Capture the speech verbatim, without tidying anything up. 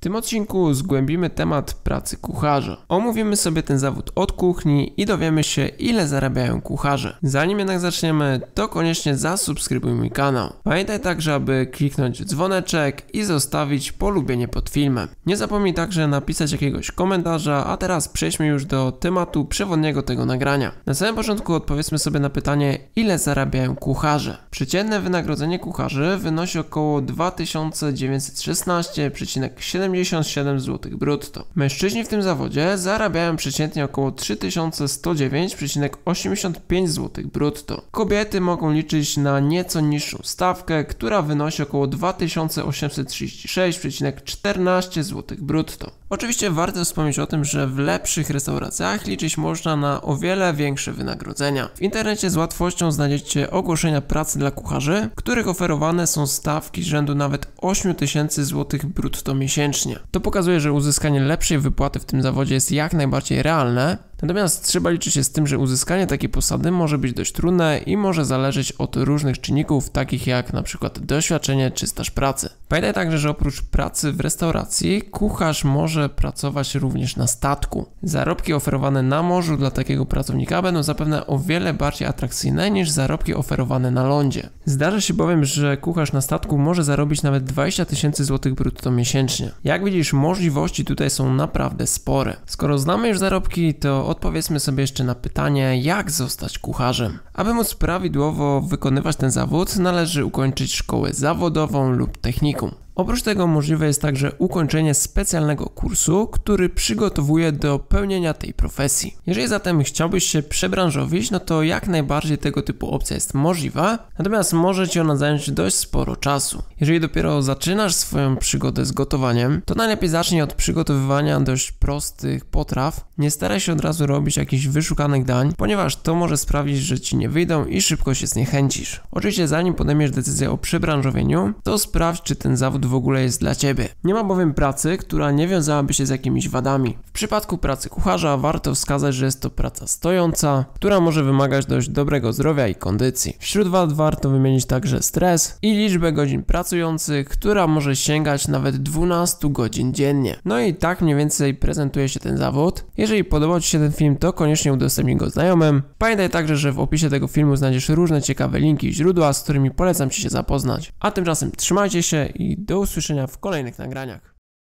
tym odcinku zgłębimy temat pracy kucharza. Omówimy sobie ten zawód od kuchni i dowiemy się, ile zarabiają kucharze. Zanim jednak zaczniemy, to koniecznie zasubskrybuj mój kanał. Pamiętaj także, aby kliknąć dzwoneczek i zostawić polubienie pod filmem. Nie zapomnij także napisać jakiegoś komentarza, a teraz przejdźmy już do tematu przewodniego tego nagrania. Na samym początku odpowiedzmy sobie na pytanie, ile zarabiają kucharze. Przeciętne wynagrodzenie kucharzy wynosi około dwa tysiące dziewięćset szesnaście przecinek siedemdziesiąt siedem złotych brutto. Mężczyźni w tym zawodzie zarabiają przeciętnie około trzy tysiące sto dziewięć przecinek osiemdziesiąt pięć złotych brutto. Kobiety mogą liczyć na nieco niższą stawkę, która wynosi około dwa tysiące osiemset trzydzieści sześć przecinek czternaście złotych brutto. Oczywiście warto wspomnieć o tym, że w lepszych restauracjach liczyć można na o wiele większe wynagrodzenia. W internecie z łatwością znajdziecie ogłoszenia pracy dla kucharzy, których oferowane są stawki rzędu nawet osiem tysięcy złotych brutto miesięcznie. To pokazuje, że uzyskanie lepszej wypłaty w tym zawodzie jest jak najbardziej realne. Natomiast trzeba liczyć się z tym, że uzyskanie takiej posady może być dość trudne i może zależeć od różnych czynników, takich jak na przykład doświadczenie czy staż pracy. Pamiętaj także, że oprócz pracy w restauracji, kucharz może pracować również na statku. Zarobki oferowane na morzu dla takiego pracownika będą zapewne o wiele bardziej atrakcyjne niż zarobki oferowane na lądzie. Zdarza się bowiem, że kucharz na statku może zarobić nawet dwadzieścia tysięcy złotych brutto miesięcznie. Jak widzisz, możliwości tutaj są naprawdę spore. Skoro znamy już zarobki, to odpowiedzmy sobie jeszcze na pytanie, jak zostać kucharzem. Aby móc prawidłowo wykonywać ten zawód, należy ukończyć szkołę zawodową lub technikum. Oprócz tego możliwe jest także ukończenie specjalnego kursu, który przygotowuje do pełnienia tej profesji. Jeżeli zatem chciałbyś się przebranżowić, no to jak najbardziej tego typu opcja jest możliwa, natomiast może Ci ona zająć dość sporo czasu. Jeżeli dopiero zaczynasz swoją przygodę z gotowaniem, to najlepiej zacznij od przygotowywania dość prostych potraw. Nie staraj się od razu robić jakichś wyszukanych dań, ponieważ to może sprawić, że Ci nie wyjdą i szybko się zniechęcisz. Oczywiście zanim podejmiesz decyzję o przebranżowieniu, to sprawdź, czy ten zawód w ogóle jest dla Ciebie. Nie ma bowiem pracy, która nie wiązałaby się z jakimiś wadami. W przypadku pracy kucharza warto wskazać, że jest to praca stojąca, która może wymagać dość dobrego zdrowia i kondycji. Wśród wad warto wymienić także stres i liczbę godzin pracujących, która może sięgać nawet dwanaście godzin dziennie. No i tak mniej więcej prezentuje się ten zawód. Jeżeli podobał Ci się ten film, to koniecznie udostępnij go znajomym. Pamiętaj także, że w opisie tego filmu znajdziesz różne ciekawe linki i źródła, z którymi polecam Ci się zapoznać. A tymczasem trzymajcie się i do usłyszenia w kolejnych nagraniach.